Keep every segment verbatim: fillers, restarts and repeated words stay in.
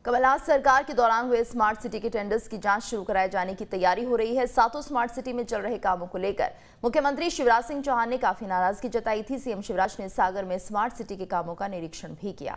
कमलनाथ सरकार के दौरान हुए स्मार्ट सिटी के टेंडर्स की जांच शुरू कराए जाने की तैयारी हो रही है। सातों स्मार्ट सिटी में चल रहे कामों को लेकर मुख्यमंत्री शिवराज सिंह चौहान ने काफी नाराजगी जताई थी। सीएम शिवराज ने सागर में स्मार्ट सिटी के कामों का निरीक्षण भी किया।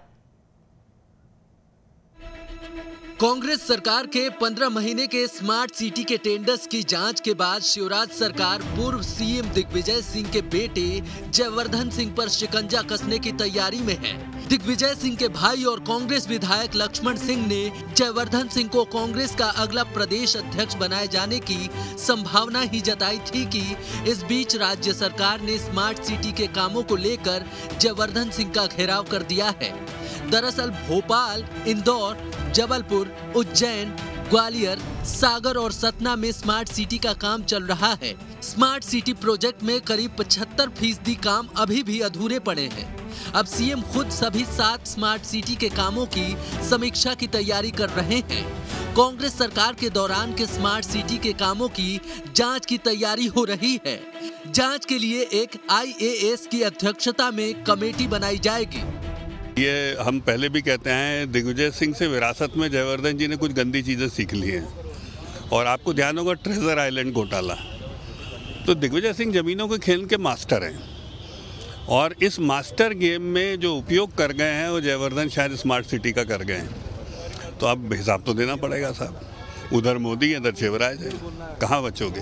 कांग्रेस सरकार के पंद्रह महीने के स्मार्ट सिटी के टेंडर्स की जांच के बाद शिवराज सरकार पूर्व सीएम दिग्विजय सिंह के बेटे जयवर्धन सिंह पर शिकंजा कसने की तैयारी में है। दिग्विजय सिंह के भाई और कांग्रेस विधायक लक्ष्मण सिंह ने जयवर्धन सिंह को कांग्रेस का अगला प्रदेश अध्यक्ष बनाए जाने की संभावना ही जताई थी कि इस बीच राज्य सरकार ने स्मार्ट सिटी के कामों को लेकर जयवर्धन सिंह का घेराव कर दिया है। दरअसल भोपाल, इंदौर, जबलपुर, उज्जैन, ग्वालियर, सागर और सतना में स्मार्ट सिटी का काम चल रहा है। स्मार्ट सिटी प्रोजेक्ट में करीब पचहत्तर फीसदी काम अभी भी अधूरे पड़े हैं। अब सीएम खुद सभी सात स्मार्ट सिटी के कामों की समीक्षा की तैयारी कर रहे हैं। कांग्रेस सरकार के दौरान के स्मार्ट सिटी के कामों की जांच की तैयारी हो रही है। जांच के लिए एक आई ए एस की अध्यक्षता में कमेटी बनाई जाएगी। ये हम पहले भी कहते हैं, दिग्विजय सिंह से विरासत में जयवर्धन जी ने कुछ गंदी चीज़ें सीख ली हैं। और आपको ध्यान होगा ट्रेजर आइलैंड घोटाला, तो दिग्विजय सिंह जमीनों के खेल के मास्टर हैं और इस मास्टर गेम में जो उपयोग कर गए हैं वो जयवर्धन शायद स्मार्ट सिटी का कर गए हैं। तो अब हिसाब तो देना पड़ेगा साहब। उधर मोदी इधर शिवराज है, कहाँ बचोगे।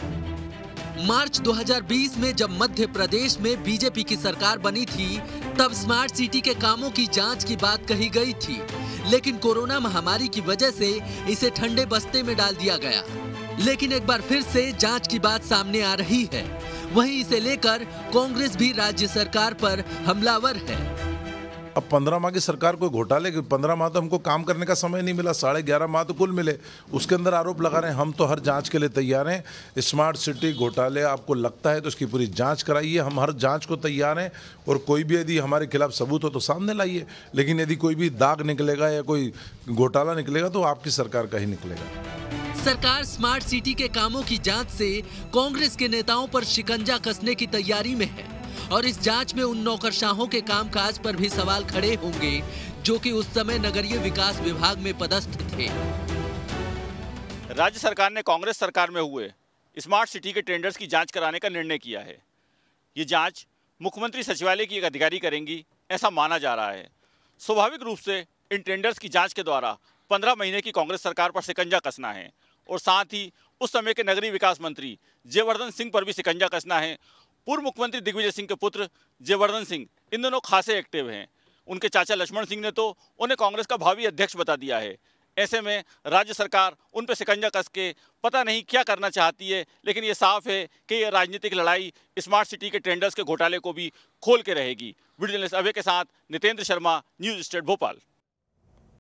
मार्च दो हज़ार बीस में जब मध्य प्रदेश में बीजेपी की सरकार बनी थी तब स्मार्ट सिटी के कामों की जांच की बात कही गई थी, लेकिन कोरोना महामारी की वजह से इसे ठंडे बस्ते में डाल दिया गया। लेकिन एक बार फिर से जांच की बात सामने आ रही है। वहीं इसे लेकर कांग्रेस भी राज्य सरकार पर हमलावर है। अब पंद्रह माह की सरकार कोई घोटाले, पंद्रह माह तो हमको काम करने का समय नहीं मिला, साढ़े ग्यारह माह तो कुल मिले, उसके अंदर आरोप लगा रहे हैं। हम तो हर जांच के लिए तैयार हैं। स्मार्ट सिटी घोटाले आपको लगता है तो उसकी पूरी जांच कराइए, हम हर जांच को तैयार हैं। और कोई भी यदि हमारे खिलाफ सबूत हो तो सामने लाइए, लेकिन यदि कोई भी दाग निकलेगा या कोई घोटाला निकलेगा तो आपकी सरकार का ही निकलेगा। सरकार स्मार्ट सिटी के कामों की जांच से कांग्रेस के नेताओं पर शिकंजा कसने की तैयारी में है और इस जांच में उन नौकरशाहों के कामकाज पर भी सवाल खड़े होंगे जो कि उस समय नगरीय विकास विभाग में पदस्थ थे। राज्य सरकार ने कांग्रेस सरकार में हुए स्मार्ट सिटी के टेंडर्स की जांच कराने का निर्णय किया है। ये जांच मुख्यमंत्री सचिवालय की एक अधिकारी करेंगी, ऐसा माना जा रहा है। स्वाभाविक रूप से इन टेंडर्स की जांच के द्वारा पंद्रह महीने की कांग्रेस सरकार पर शिकंजा कसना है और साथ ही उस समय के नगरीय विकास मंत्री जयवर्धन सिंह पर भी शिकंजा कसना है। पूर्व मुख्यमंत्री दिग्विजय सिंह के पुत्र जयवर्धन सिंह इन दोनों खासे एक्टिव हैं। उनके चाचा लक्ष्मण सिंह ने तो उन्हें कांग्रेस का भावी अध्यक्ष बता दिया है। ऐसे में राज्य सरकार उन पर शिकंजा कस के पता नहीं क्या करना चाहती है, लेकिन ये साफ है कि ये राजनीतिक लड़ाई स्मार्ट सिटी के टेंडर्स के घोटाले को भी खोल के रहेगी। वीडियो जर्नलिस्ट अभय के साथ नितेंद्र शर्मा, न्यूज स्टेट भोपाल।